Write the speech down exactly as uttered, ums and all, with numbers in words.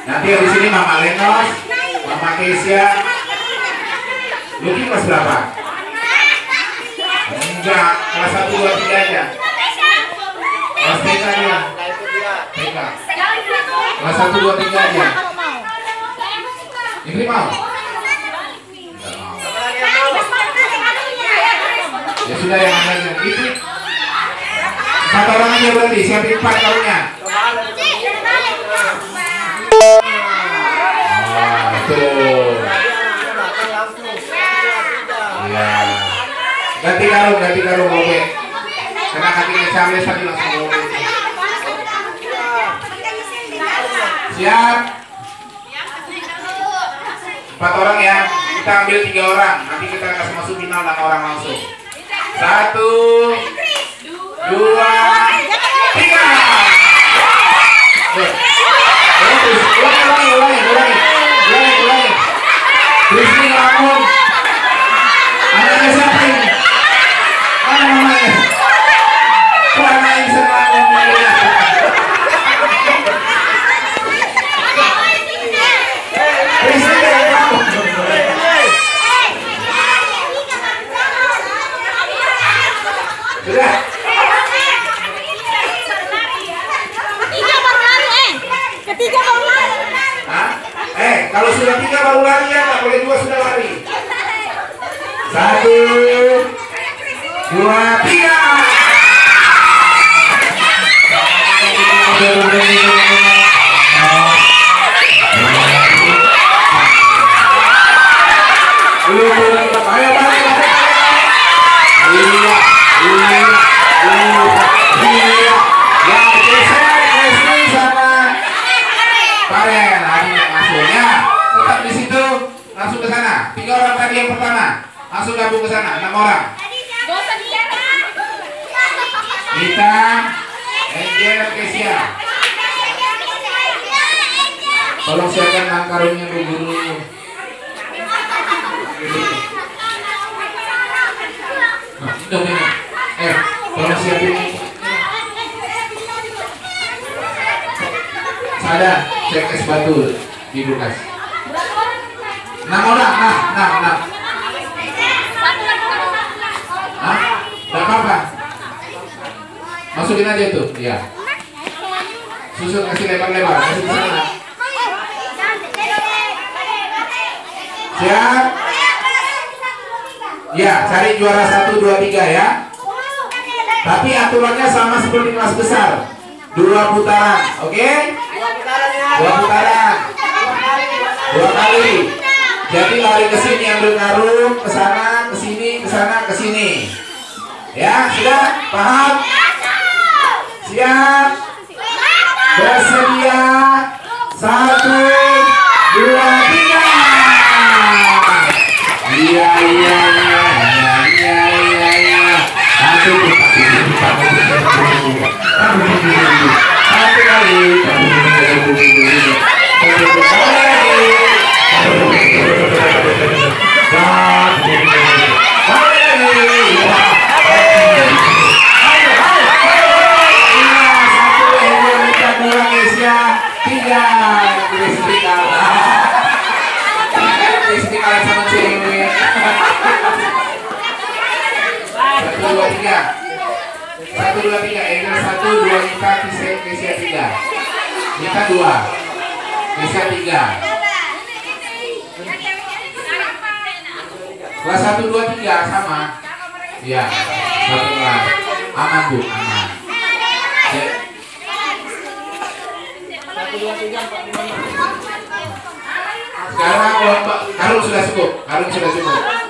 Nanti di sini Mama Lenos, Mama Kesia. Luki kelas berapa? Enggak, kelas satu, dua, tiga aja. Kelas T K dia. T K. Kelas satu, dua, tiga aja. Ini mau? Ya sudah, yang lainnya itu empat orang aja berarti, siapin empat kalungnya. Oh, itu. Iya. Ganti karung, ganti karung Bobe. Karena kakinya Charles tadi langsung Bobe. Siap. Empat orang ya. Kita ambil tiga orang. Nanti kita kasih masuk final enam orang langsung. Satu, dua, tiga. Ulangi, ulangi, ulangi, ulangi, ulangi, ulangi. Rizky ngelamun. Anaknya siapa ini? Mana namanya? Kok anak yang ngelamun ini? Rizky ngelamun. Sudah. Ketiga baru lari, eh. Ketiga baru lari. Hah? Eh, kalau sudah tiga baru lari ya, tak boleh dua sudah lari. Satu, dua, tiga. Ayo balik. Iya, iya, iya, iya. Yang geser, Leslie sama Paren. Hari masuknya tetap di situ, langsung ke sana. Tiga orang tadi yang pertama, langsung gabung ke sana. Enam orang. Kita, Angel, Kesia. Tolong siapkan enam karungnya dulu. Nah, udah ini. Eh, tolong siapin. Sada, cek es batu di kulkas. Enam orang, nah, nah, nah. Hah? Gak apa-apa. Masukin aja tuh, iya. Susun kasih lebar-lebar, kasih ke sana. Siap? Ya, cari juara satu, dua, tiga ya. Tapi aturannya sama seperti kelas besar. Dua putaran, oke? Okay? Dua putaran. Dua kali. Jadi lari ke sini ambil karung, ke sana, ke sini, ke sana, ke sini. Ya, sudah? Paham? Siap? Bersedia? Satu, dua, tiga. Iya, iya, iya, iya, iya, iya. Satu, satu kali. Tiga, istiqalah sama cewek. Satu, dua, tiga. Satu, dua, tiga. Angel satu, dua, Nita, Kesia tiga. Nita dua, Kesia tiga. Kelas satu, dua, tiga sama. Iya, satu kelas. Aman bu, aman. Sekarang kelompok karung sudah cukup, karung sudah cukup.